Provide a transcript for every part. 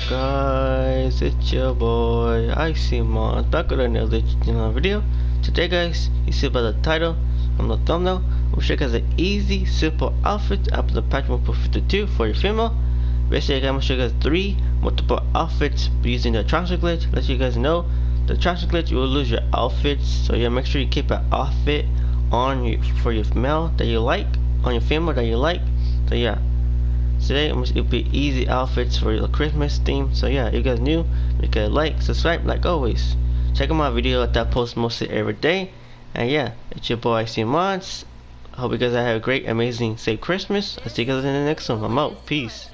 Guys, it's your boy Icymon back with another video. Today guys, you see by the title on the thumbnail, we'll show you guys an easy, simple outfit after the patch 1.52 for your female. Basically I'm gonna show you guys 3 multiple outfits using the transfer glitch. Let you guys know the transfer glitch, you will lose your outfits, so yeah, make sure you keep an outfit on you for your male that you like, on your female that you like. So yeah, today it'll be easy outfits for your Christmas theme. So yeah, if you guys new, make a like, subscribe like always. Check out my video that I post mostly every day. And yeah, it's your boy Icymon. Hope you guys have a great, amazing, safe Christmas. I'll see you guys in the next one. I'm out. Peace.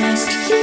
just you.